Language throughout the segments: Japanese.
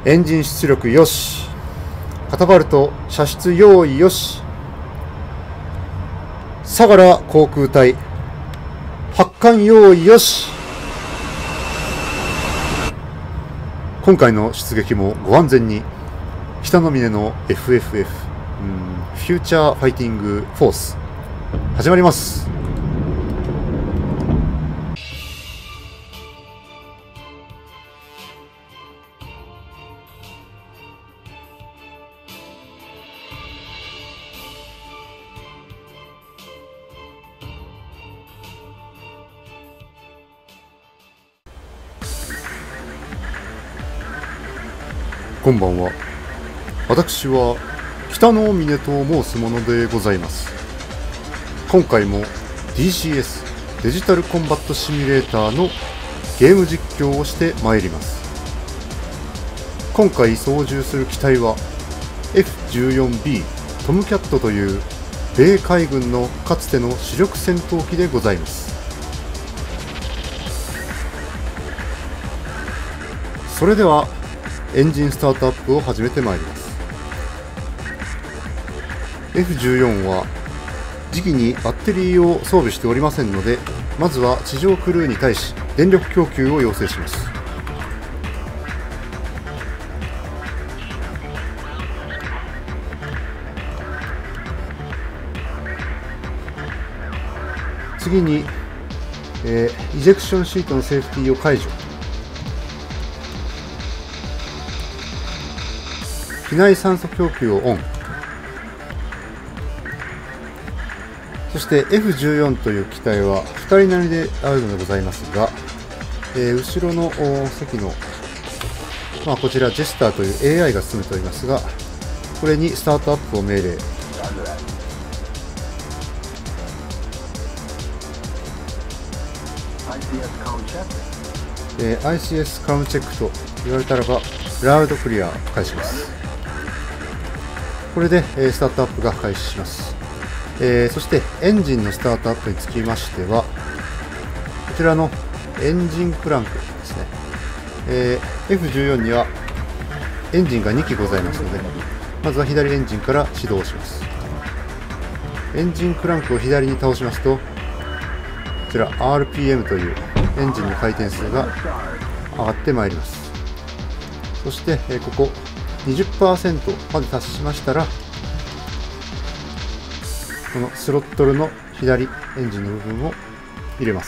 エンジン出力よし。カタパルト射出用意よし。相良航空隊発艦用意よし。今回の出撃もご安全に。北の峰の FFF フューチャーファイティングフォース始まります。こんばんは。私は北の峰と申すものでございます。今回も DCS デジタルコンバットシミュレーターのゲーム実況をしてまいります。今回操縦する機体は F14B トムキャットという米海軍のかつての主力戦闘機でございます。それではエンジンスタートアップを始めてまいります。F14 は時期にバッテリーを装備しておりませんので、まずは地上クルーに対し電力供給を要請します。次に、イジェクションシートのセーフティーを解除。機内酸素供給をオン。そして F14 という機体は2人乗りであるのでございますが、後ろの席の、こちらジェスターという AI が務めておりますが、これにスタートアップを命令。ICS カウンチェックと言われたらばラウドクリア開始します。これでスタートアップが開始します。そしてエンジンのスタートアップにつきましては、こちらのエンジンクランクですね。F14 にはエンジンが2機ございますので、まずは左エンジンから始動します。エンジンクランクを左に倒しますと、こちら RPM というエンジンの回転数が上がってまいります。そして、ここ 20% まで達しましたら、このスロットルの左エンジンの部分を入れます。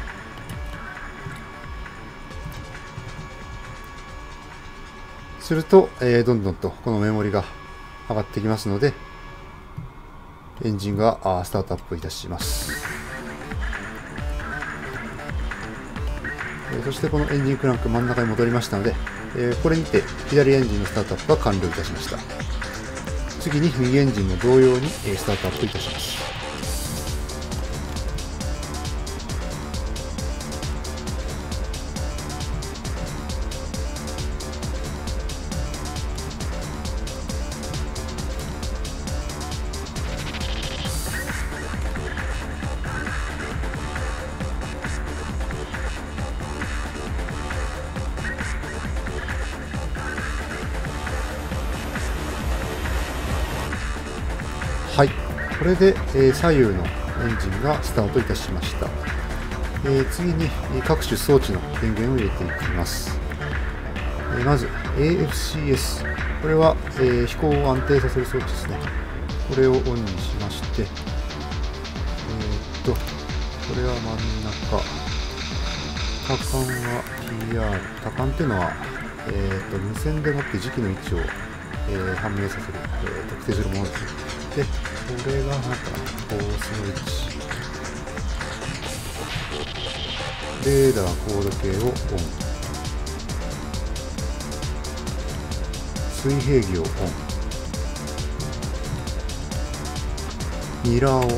すると、どんどんとこのメモリが上がってきますので、エンジンがスタートアップいたします。そしてこのエンジンクランク真ん中に戻りましたので、これにて左エンジンのスタートアップが完了いたしました。次に右エンジンも同様にスタートアップいたします。はい、これで、左右のエンジンがスタートいたしました。次に各種装置の電源を入れていきます。まず AFCS、 これは、飛行を安定させる装置ですね。これをオンにしまして、これは真ん中、多管は PR、 多管っていうのは、無線でもって時機の位置を、判明させる、特定するものです。で、これがなんかコースの位置、レーダー高度計をオン、水平儀をオン、ミラーをオン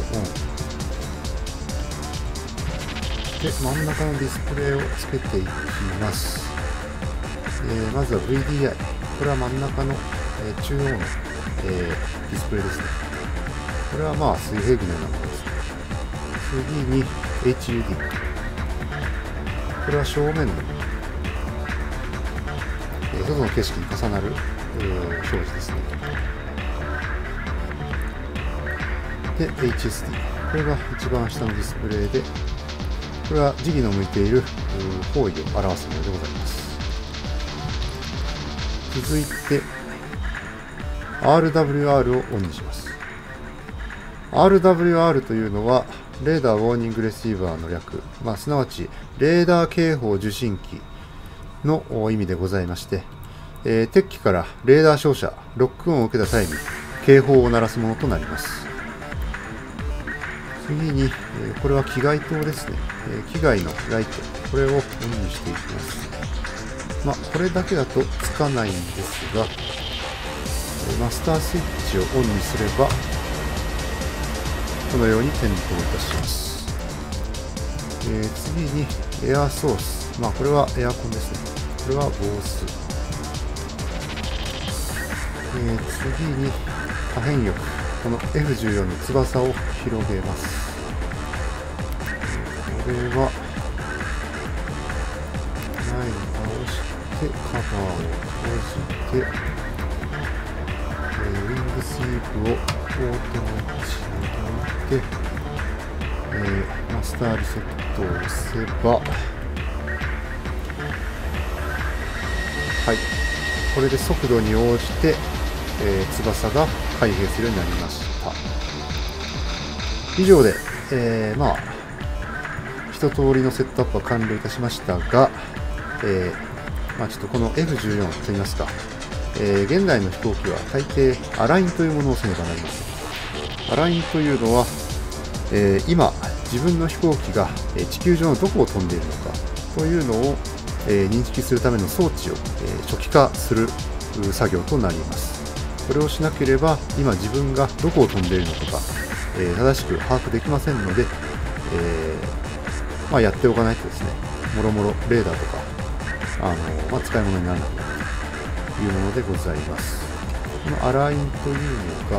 で、真ん中のディスプレイをつけていきます。まずは VDI、 これは真ん中の、中央の、ディスプレイですね。これは水平儀のようなものです。次に HUD、 これは正面の、 外の景色に重なる、表示ですね。で HSD、 これが一番下のディスプレイで、これは磁気の向いている方位を表すものでございます。続いて RWR をオンにします。 RWR というのはレーダーウォーニングレシーバーの略、すなわちレーダー警報受信機の意味でございまして、敵機からレーダー照射、ロックオンを受けた際に警報を鳴らすものとなります。次に、これは機外灯ですね。機外のライト、これをオンにしていきます。これだけだとつかないんですが、マスタースイッチをオンにすれば、このように点灯いたします。次にエアソース、これはエアコンですね。これはボース。次に可変翼、この F14 の翼を広げます。これは前に倒してカバーを閉じて、ウィングスイープをオートモーチに置いて、マスターリセットを押せば、はい、これで速度に応じて、翼が開閉するようになりました。以上で、一通りのセットアップは完了いたしましたが、ちょっとこの F14 といいますか、現代の飛行機は大抵アラインというものをせねばなりません。アラインというのは、今自分の飛行機が地球上のどこを飛んでいるのかというのを認識するための装置を初期化する作業となります。これをしなければ今自分がどこを飛んでいるのか正しく把握できませんので、やっておかないとですね、もろもろレーダーとか使い物にならなくなるというものでございます。このアラインというのが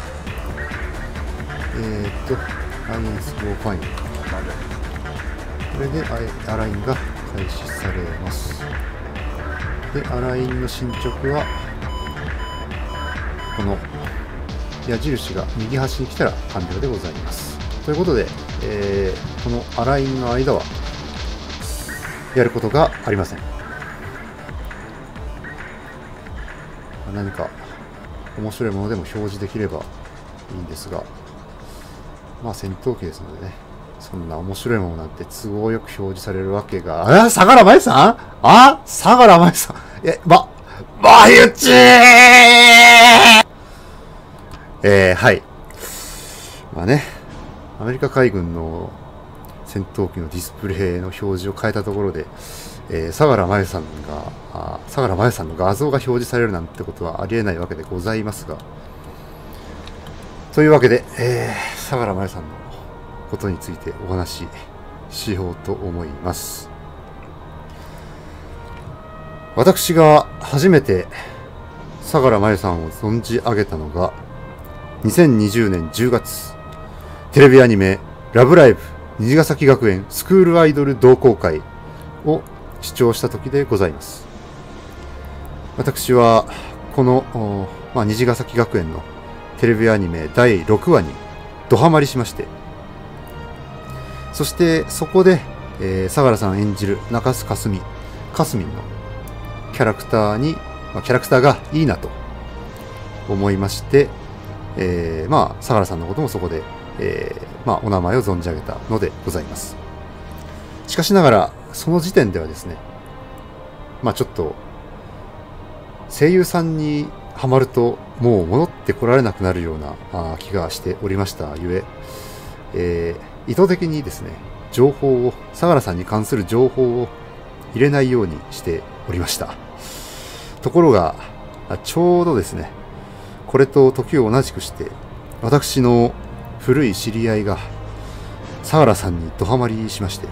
IS5 ファイン、これでアラインが開始されます。でアラインの進捗はこの矢印が右端に来たら完了でございます。ということで、このアラインの間はやることがありません。何か面白いものでも表示できればいいんですが、戦闘機ですのでね、そんな面白いものなんて都合よく表示されるわけが。相良真由さん、相良真由さん、まゆちー、はい。アメリカ海軍の戦闘機のディスプレイの表示を変えたところで、相良真由さんの画像が表示されるなんてことはありえないわけでございますが、というわけで、相良真由さんのことについてお話ししようと思います。私が初めて相良真由さんを存じ上げたのが2020年10月、テレビアニメラブライブ虹ヶ崎学園スクールアイドル同好会を視聴した時でございます。私はこの、虹ヶ崎学園のテレビアニメ第6話にドハマりしまして、そしてそこで、相良さん演じる中須かすみんのキャラクターがいいなと思いまして、相良さんのこともそこで、お名前を存じ上げたのでございます。しかしながらその時点ではですね、ちょっと声優さんにハマるともう戻ってこられなくなるような気がしておりましたゆえ、意図的にですね、相良さんに関する情報を入れないようにしておりました。ところがちょうどですね、これと時を同じくして私の古い知り合いが相良さんにドハマりしまして、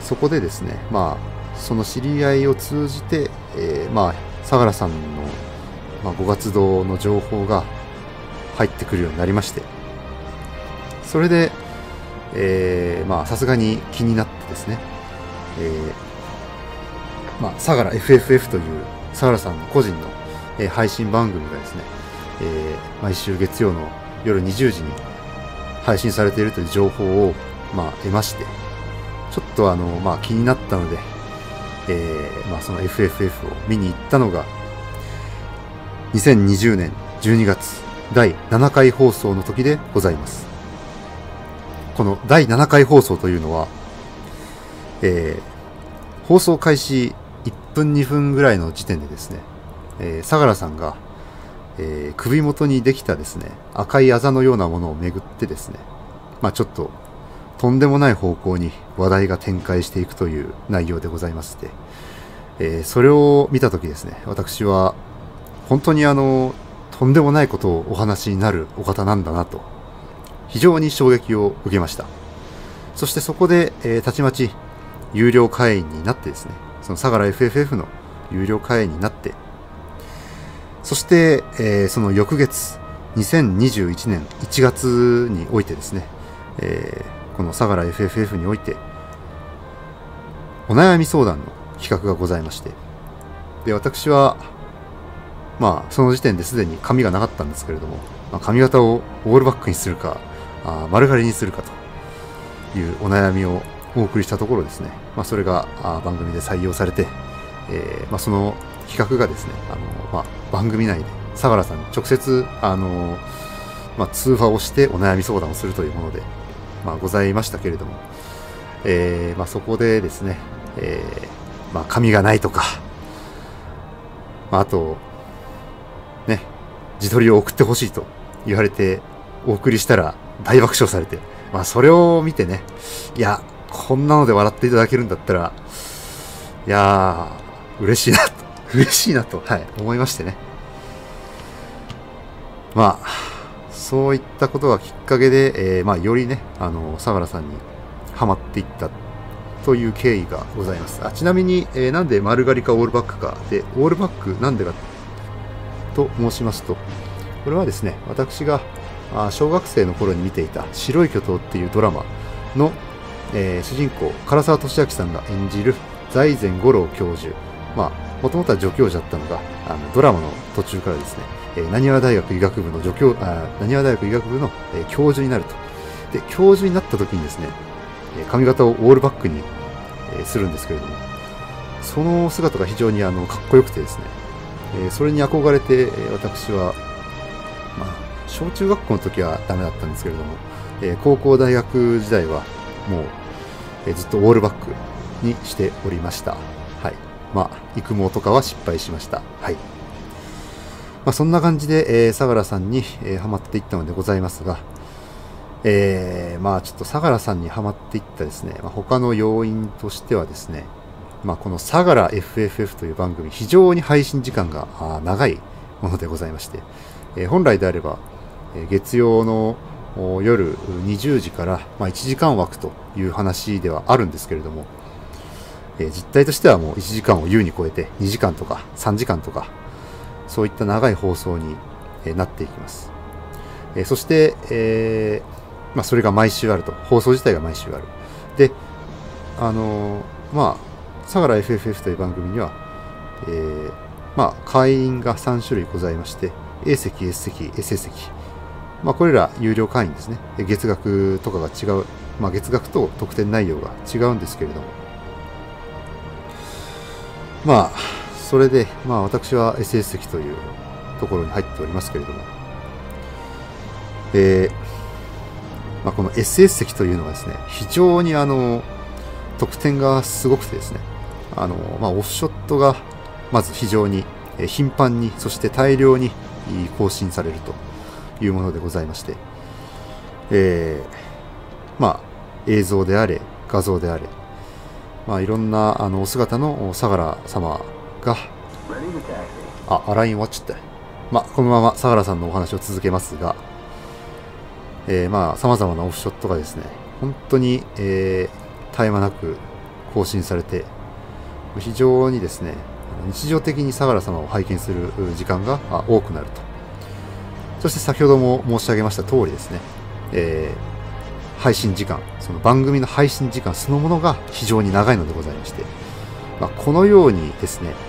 そこでですね、その知り合いを通じて、相良さんの、ご活動の情報が入ってくるようになりまして、それで、さすがに気になってですね、 相良 FFF という相良さんの個人の、配信番組がですね、毎週月曜の夜20時に配信されているという情報を、得まして、ちょっと気になったので、その FFF を見に行ったのが、2020年12月第7回放送の時でございます。この第7回放送というのは、放送開始1分2分ぐらいの時点でですね、相良さんが、首元にできたですね、赤いあざのようなものをめぐってですね、ちょっととんでもない方向に話題が展開していくという内容でございまして、それを見たときですね、私は本当にとんでもないことをお話になるお方なんだなと、非常に衝撃を受けました。そしてそこで、たちまち有料会員になってですね、その相良 FFF の有料会員になって、そして、その翌月、2021年1月においてですね、この相良 FFF において、お悩み相談の企画がございまして、で、私は、その時点ですでに髪がなかったんですけれども、髪型をオールバックにするか、丸刈りにするかというお悩みをお送りしたところですね、それが番組で採用されて、その企画がですね、番組内で相良さんに直接、通話をしてお悩み相談をするというもので、ございましたけれども、そこでですね、髪がないとか、あと、ね、自撮りを送ってほしいと言われてお送りしたら大爆笑されて、それを見てね、いや、こんなので笑っていただけるんだったら、いやー、嬉しいなと、思いましてね。そういったことがきっかけで、よりね、相良さんにハマっていったという経緯がございます。ちなみに、なんで丸刈りかオールバックかで、オールバックなんでかと申しますと、これはですね、私が小学生の頃に見ていた白い巨塔っていうドラマの、主人公唐沢寿明さんが演じる財前五郎教授、もともとは助教授だったのが、ドラマの途中からですね、浪速大学医学部の教授になると。で、教授になった時にですね、髪型をオールバックに、するんですけれども、その姿が非常にかっこよくてですね、それに憧れて、私は、小中学校の時はダメだったんですけれども、高校大学時代はもう、ずっとオールバックにしておりました。はい。育毛とかは失敗しました。はい。そんな感じで、相良さんに、ハマっていったのでございますが、ちょっと相良さんにハマっていったですね、他の要因としてはですね、この相良 FFF という番組、非常に配信時間が長いものでございまして、本来であれば、月曜の夜20時から1時間枠という話ではあるんですけれども、実態としてはもう1時間を優に超えて2時間とか3時間とか、そういった長い放送になっていきます。そして、それが毎週あると。放送自体が毎週ある。で、相良 FFF という番組には、会員が3種類ございまして、A 席、S 席、SS 席。これら有料会員ですね。月額とかが違う。月額と特典内容が違うんですけれども。それで、私は SS 席というところに入っておりますけれども、この SS 席というのはですね、非常に特典がすごくてですね、オフショットがまず非常に頻繁に、そして大量に更新されるというものでございまして、映像であれ、画像であれ、いろんなお姿の相良様が、ライン終わっちゃった。このまま相良さんのお話を続けますが、様々なオフショットがですね、本当に、絶え間なく更新されて、非常にですね、日常的に相良様を拝見する時間が多くなると。そして先ほども申し上げました通りですね、配信時間、その番組の配信時間そのものが非常に長いのでございまして、 このようにですね、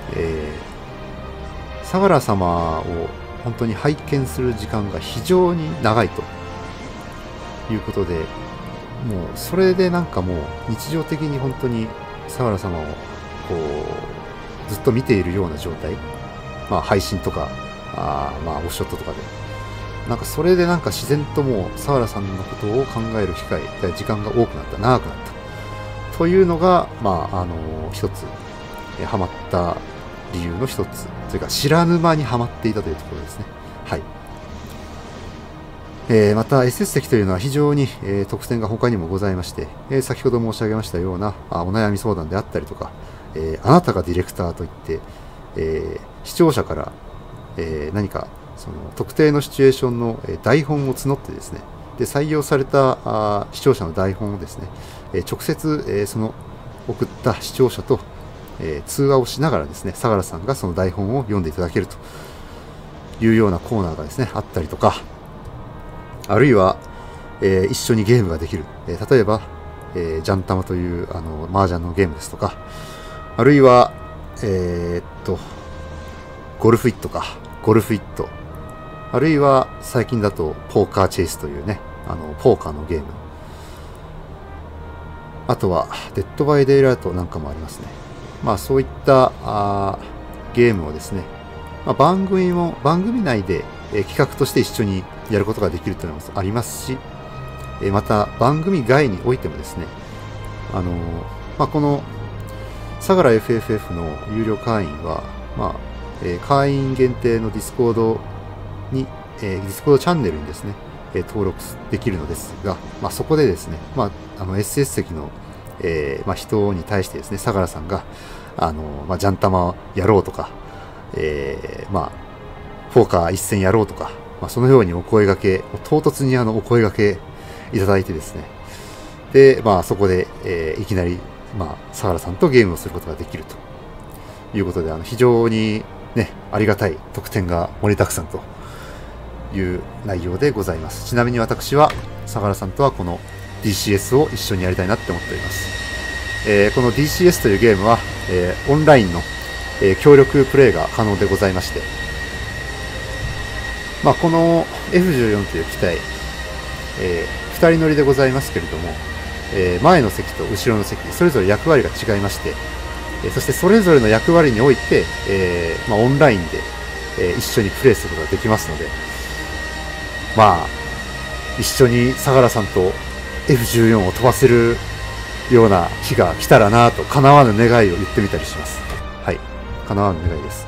相良様を本当に拝見する時間が非常に長いということで、もうそれでなんかもう日常的に本当に相良様をこうずっと見ているような状態、配信とかオフショットとかで、なんかそれでなんか自然ともう相良さんのことを考える機会、時間が多くなった、長くなったというのが一つハマった理由の一つというか、知らぬ間にハマっていたというところですね。はい。また SS 席というのは非常に、特典が他にもございまして、先ほど申し上げましたようなお悩み相談であったりとか、あなたがディレクターといって、視聴者から、何かその特定のシチュエーションの台本を募ってですね、で採用された視聴者の台本をですね、直接、その送った視聴者と、通話をしながらですね、相良さんがその台本を読んでいただけるというようなコーナーがですねあったりとか、あるいは、一緒にゲームができる、例えば、ジャンタマという麻雀のゲームですとか、あるいはゴルフイットか、ゴルフイット、あるいは最近だとポーカーチェイスというね、ポーカーのゲーム、あとはデッドバイデイライトなんかもありますね。そういったゲームをですね、番組内で、企画として一緒にやることができるというのもありますし、また番組外においてもですね、この相良 FFF の有料会員は、会員限定のディスコードに、ディスコードチャンネルにですね、登録できるのですが、そこでですね、SS 席の、人に対してですね、相良さんが、ジャンタマやろうとか、ポーカー一戦やろうとか、そのようにお声掛け、唐突にお声掛けいただいてですね、で、そこで、いきなり、相良さんとゲームをすることができるということで、非常にね、ありがたい特典が盛りだくさんという内容でございます。ちなみに私は、相良さんとはこの DCS を一緒にやりたいなって思っております。この DCS というゲームは、オンラインの、協力プレイが可能でございまして、この F14 という機体、2人乗りでございますけれども、前の席と後ろの席、それぞれ役割が違いまして、そしてそれぞれの役割において、オンラインで、一緒にプレイすることができますので、一緒に相良さんと F14 を飛ばせるような日が来たらなと、叶わぬ願いを言ってみたりします。はい。叶わぬ願いです。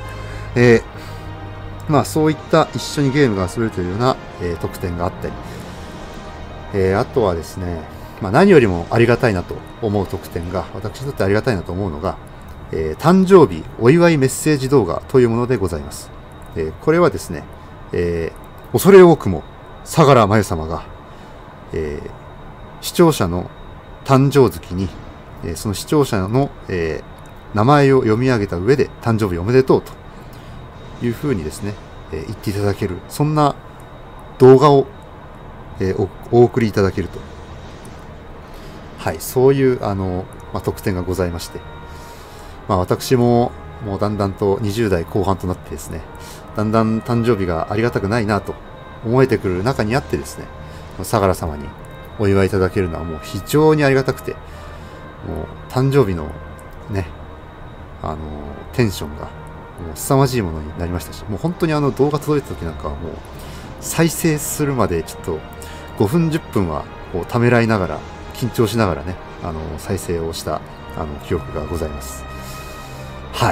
そういった一緒にゲームが遊べるというような、特典があったり、あとはですね、何よりもありがたいなと思う特典が、私にとってありがたいなと思うのが、誕生日お祝いメッセージ動画というものでございます。これはですね、恐れ多くも相良真由様が、視聴者の誕生月に、その視聴者の、名前を読み上げた上で誕生日おめでとうというふうにですね、言っていただける、そんな動画を、お送りいただけると。はい、そういう、特典がございまして。私も、もうだんだんと20代後半となってですね、だんだん誕生日がありがたくないなと思えてくる中にあってですね、相良様にお祝いいただけるのはもう非常にありがたくて、もう誕生日のね、テンションがもう凄まじいものになりましたし、もう本当に動画届いた時なんかはもう再生するまでちょっと5分10分はこうためらいながら、緊張しながらね、再生をした記憶がございます。はい。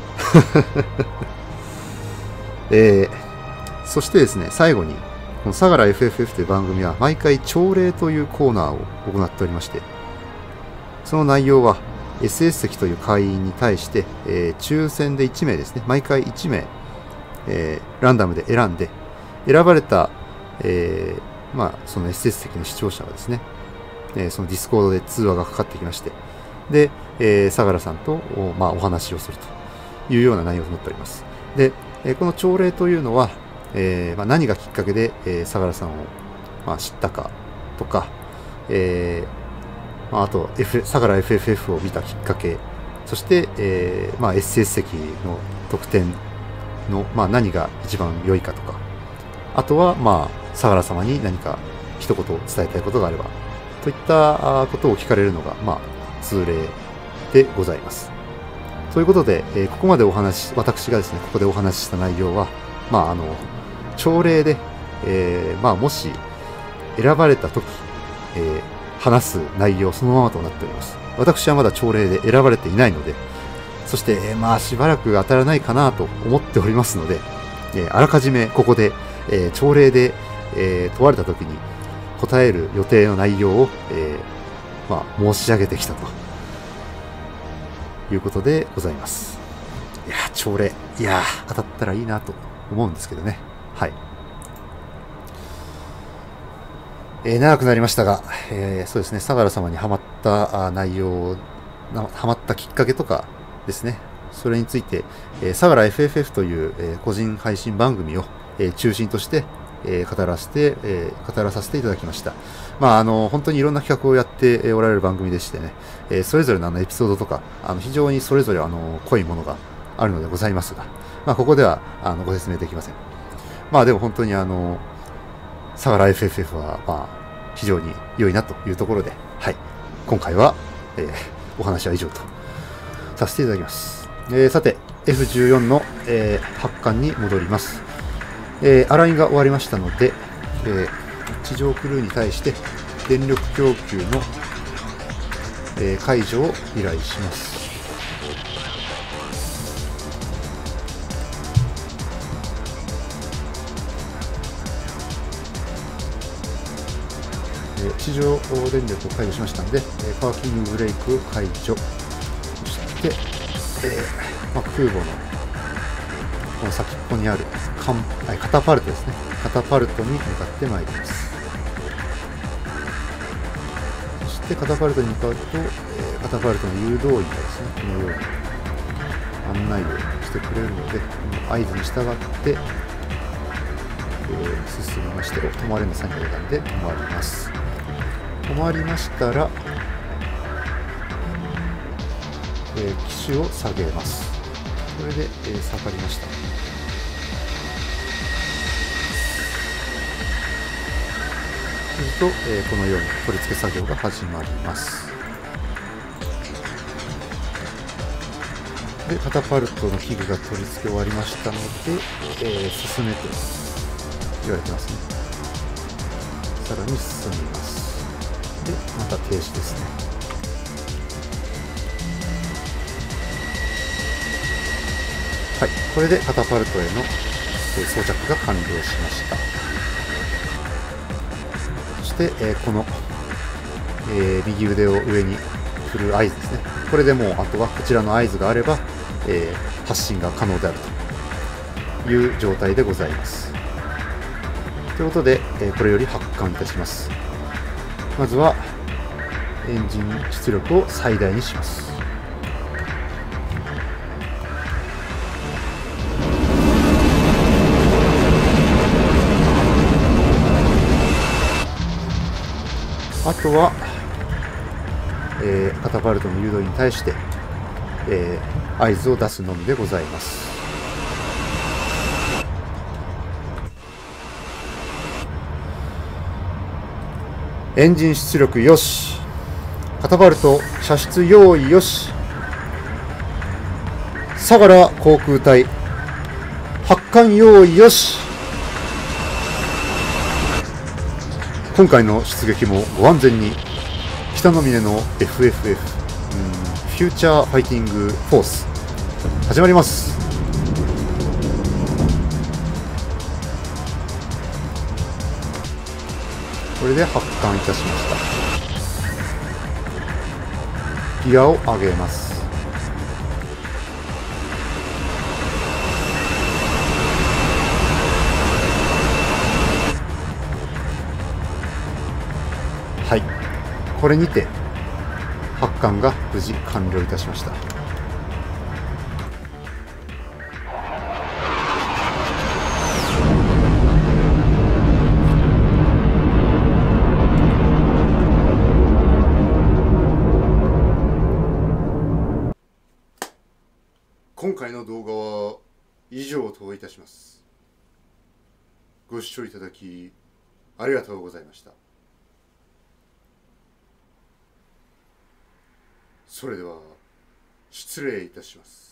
そしてですね、最後に、この相良 FFF という番組は毎回朝礼というコーナーを行っておりまして、その内容は SS 席という会員に対して、抽選で1名ですね、毎回1名、ランダムで選んで、選ばれた、その SS 席の視聴者はですね、そのディスコードで通話がかかってきまして、で、相良さんと、お話をするというような内容となっております。で、この朝礼というのは、何がきっかけで、相良さんを、知ったかとか、あと、相良 FFF を見たきっかけそして、SS 席の得点の、何が一番良いかとか、あとは、相良様に何か一言伝えたいことがあれば、といったことを聞かれるのが、通例でございます。ということで、ここまで私がですね、ここでお話しした内容は、朝礼で、もし選ばれたとき、話す内容そのままとなっております。私はまだ朝礼で選ばれていないので、そして、しばらく当たらないかなと思っておりますので、あらかじめここで、朝礼で、問われたときに答える予定の内容を、申し上げてきたということでございます。いや、朝礼、当たったらいいなと思うんですけどね。はい。長くなりましたが、そうですね、相良様にハマった内容、ハマったきっかけとかですね、それについて、相良 FFF という、個人配信番組を、中心として、語らさせていただきました。本当にいろんな企画をやっておられる番組でしてね、それぞれのエピソードとか、非常にそれぞれ濃いものがあるのでございますが、ここではご説明できません。でも本当に相良 FFF は、非常に良いなというところで、はい、今回は、お話は以上とさせていただきます。さて、F14 の、発艦に戻ります。アラインが終わりましたので、地上クルーに対して電力供給の、解除を依頼します。地上電力を解除しましたので、パーキングブレイク解除、そして、空母のこの先っぽにあるカタパルトですね。カタパルトに向かってまいります。そしてカタパルトに向かうと、カタパルトの誘導員がですね、このように案内をしてくれるので、合図に従って、進みまして、止まれのサインが出たので止まります。止まりましたら、機首を下げます。これで、下がりました。すると、このように取り付け作業が始まります。で、カタパルトの器具が取り付け終わりましたので、進めと言われてますね。さらに進みます。で、また停止ですね。はい、これでカタパルトへの装着が完了しました。そして、この、右腕を上に振る合図ですね。これでもうあとはこちらの合図があれば、発進が可能であるという状態でございます。ということで、これより発艦いたします。まずはエンジン出力を最大にします。あとは、カタパルトの誘導に対して、合図を出すのみでございます。エンジン出力よし。カタパルト射出用意よし。相良航空隊発艦用意よし。今回の出撃もご安全に。北の峰の FFF フューチャーファイティングフォース始まります。これで発艦いたしました。ギアを上げます。はい、これにて発艦が無事完了いたしました。 今回の動画は以上といたします。ご視聴いただきありがとうございました。それでは失礼いたします。